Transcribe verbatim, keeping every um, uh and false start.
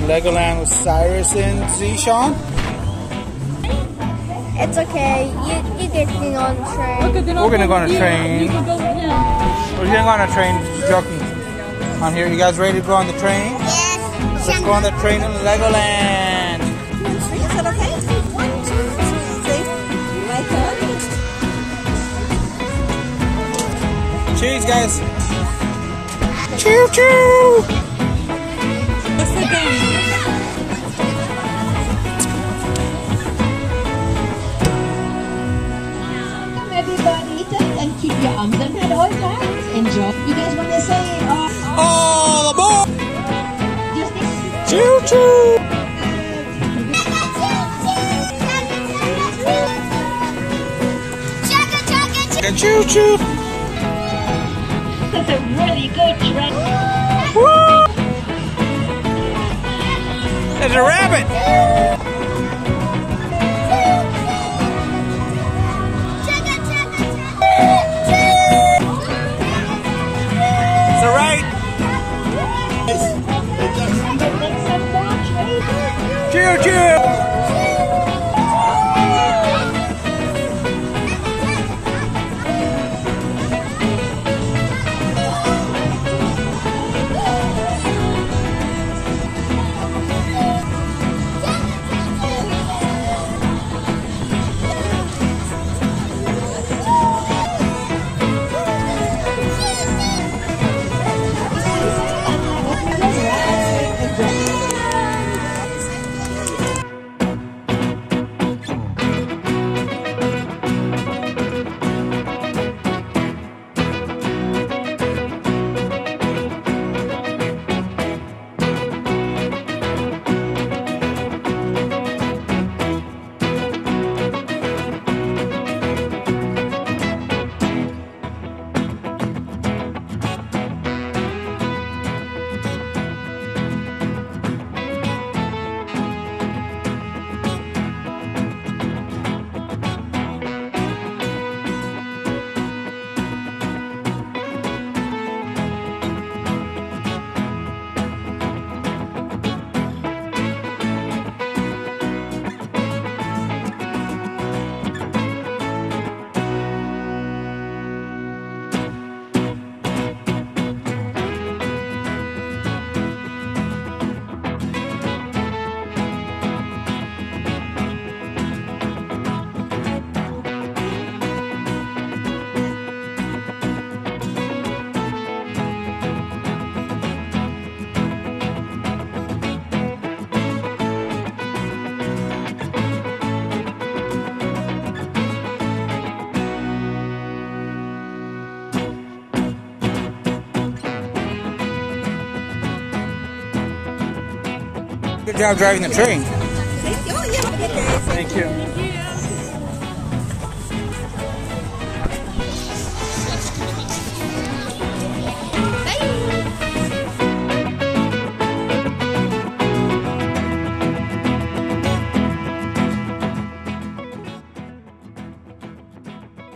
Legoland with Cyrus and Zeeshan. It's okay. You you getting on the train. We're gonna go on a train. We're gonna go on a train. Joking. On here, you guys ready to go on the train? Yes. Let's go on the train in Legoland. Is that okay? One, two, three. Right hand. Cheers, guys. Choo choo. Everybody, and keep your arms and head all tight. Enjoy. You guys want to say uh, all aboard? Just choo choo. Choo choo. That's a really good train. Woo! There's a rabbit. It's all right. Choo choo. Good job driving the train. Thank you. Thank you.